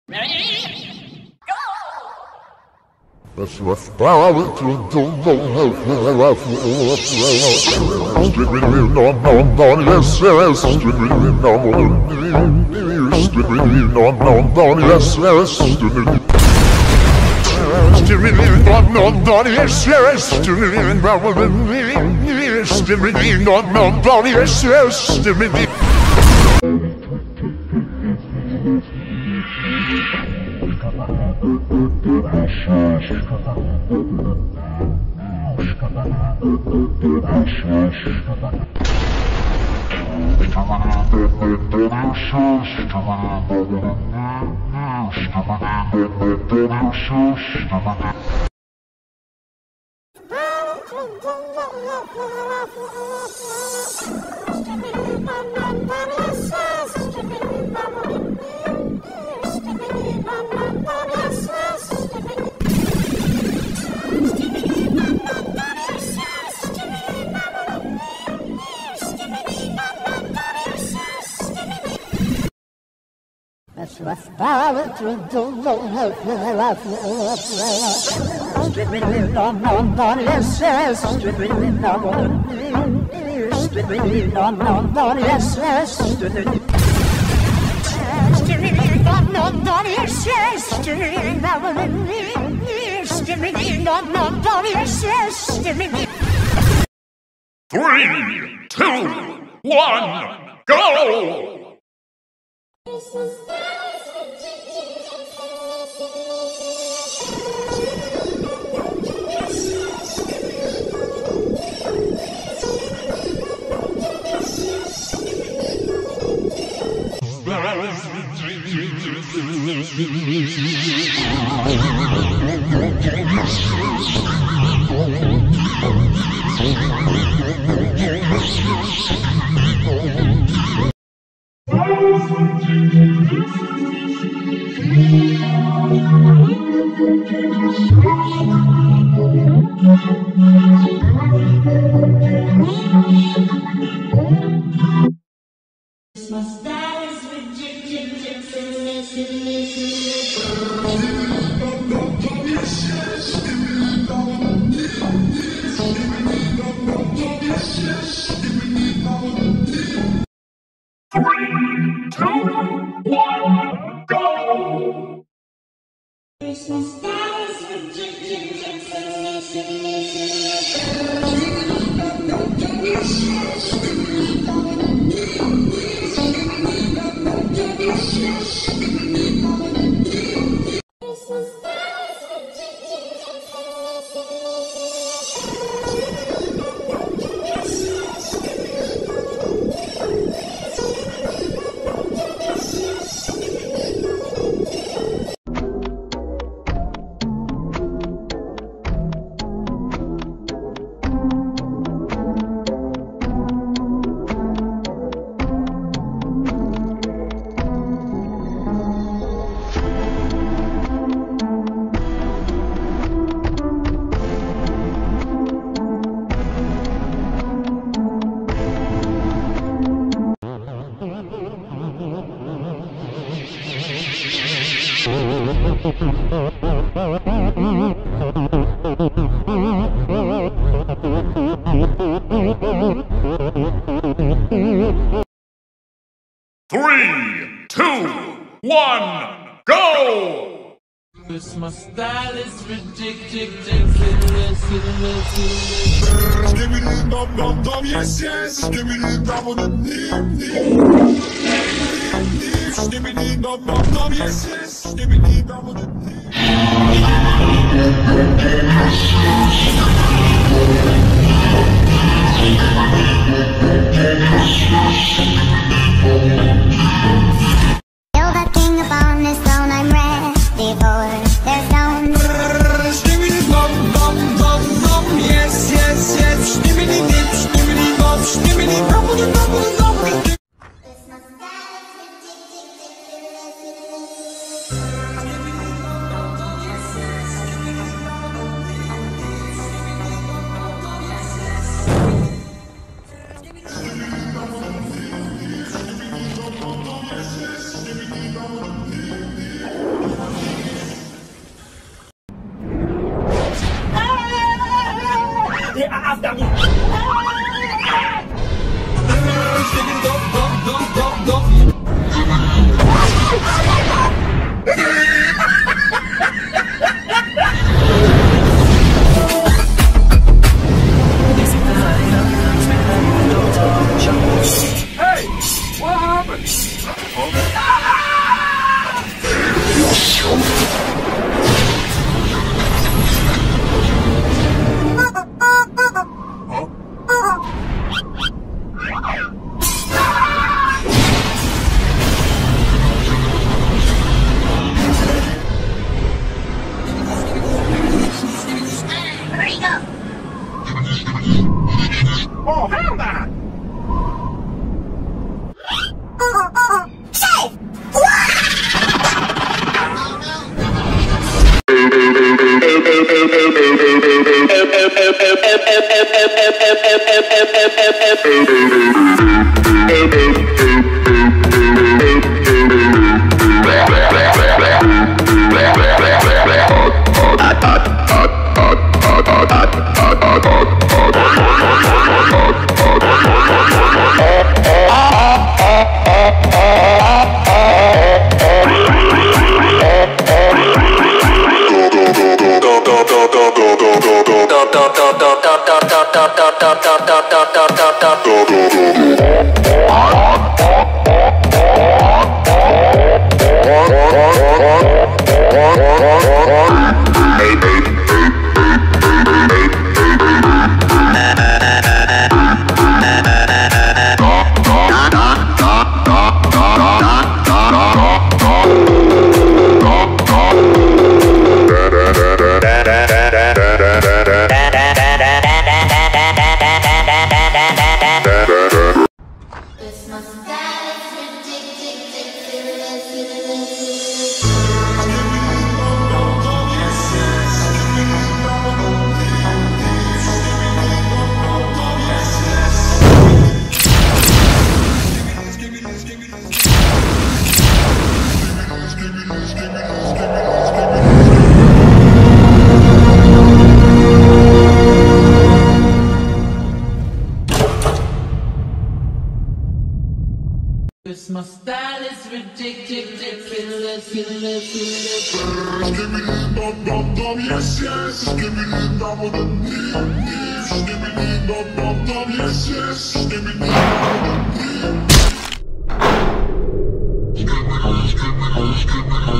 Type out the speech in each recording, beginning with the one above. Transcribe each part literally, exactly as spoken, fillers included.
Three, two, one, go! Three, two, one, go! Christmas that is ridiculous. Three, two, one, go! Christmas style is ridiculous. Give me the dum dum dum, yes yes. Give me the dum dum dum, give me the dum dum dum, yes yes. Give me the dum dum dum. Kill the king upon his throne, I'm ready for their stone. Give me the dum dum dum dum, yes yes yes. Give me the dip, give me the dum, give me the double the double the double. after me. Skibbity dop dop dop dop dop. Hey, what happened? Oh, hell no! My style is ridiculous, ridiculous, ridiculous. Skibbity dop dop dop, yes yes. Skibbity dop on the knee, knee. Skibbity dop dop dop, yes yes. Skibbity dop on the knee. Skibbity, skibbity, skibbity.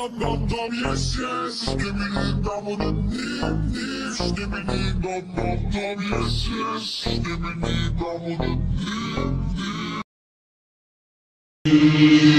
dum dum dum, yes yes. Skibbity dum dum dum, skibbity dum dum dum, yes yes. Skibbity dum dum dum.